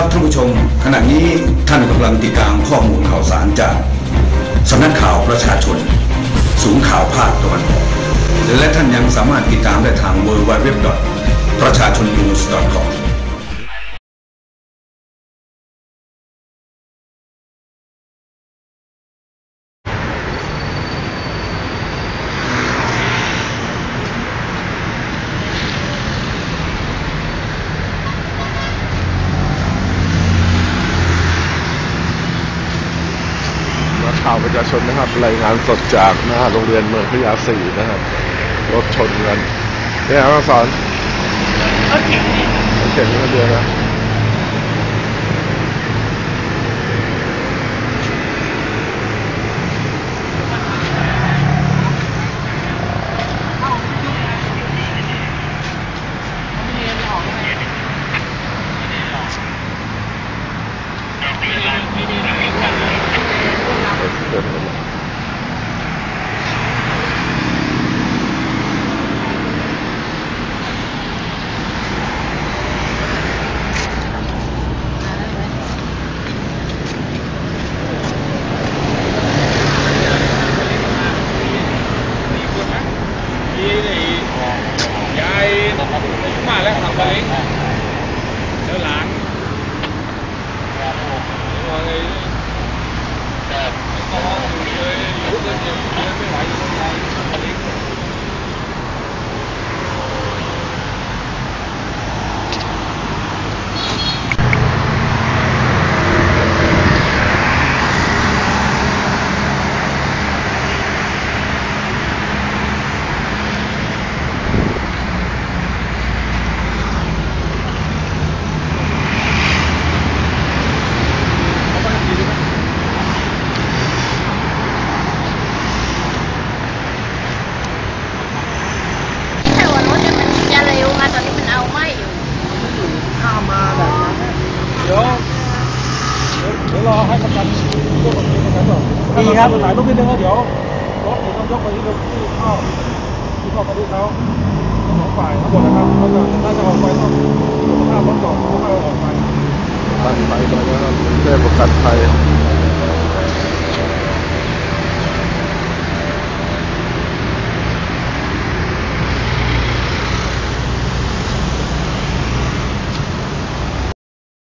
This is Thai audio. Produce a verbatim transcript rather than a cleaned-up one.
ครับท่านผู้ชมขณะนี้ท่านกำลังติดตามข้อมูลข่าวสารจากสำนักข่าวประชาชนศูนย์ข่าวภาคตะวันออกและท่านยังสามารถติดตามได้ทาง ดับเบิลยู ดับเบิลยู ดับเบิลยู ดอท ประชาชนนิวส์ ดอท คอมข่าวประชาชนนะครับรายงานสดจากหน้าโรงเรียนเมืองพระยาศรีนะครับรถชนกันเนี่ยครับสอนรถเข็นเนี่ยรถเข็นนี่เดือนนะมาแล้วทำไปแล้วหลานว่าไงก็เลยอยู่เดินเดินไม่ไหวอยู่ตรงไหนเดี๋ยวเดี๋ยวรอให้ประกันตัวประกันประกันก่อนดีครับถ่ายรูปนิดนึงแล้วเดี๋ยวรถเดี๋ยวต้องยกไปที่ที่เข้าที่เข้าไปที่เขาสองฝ่ายทั้งหมดนะครับเขาจะน่าจะออกไปต้องสภาพรถก่อนแล้วค่อยออกไปตั้งไปตรงนี้ครับเทพประกันภัย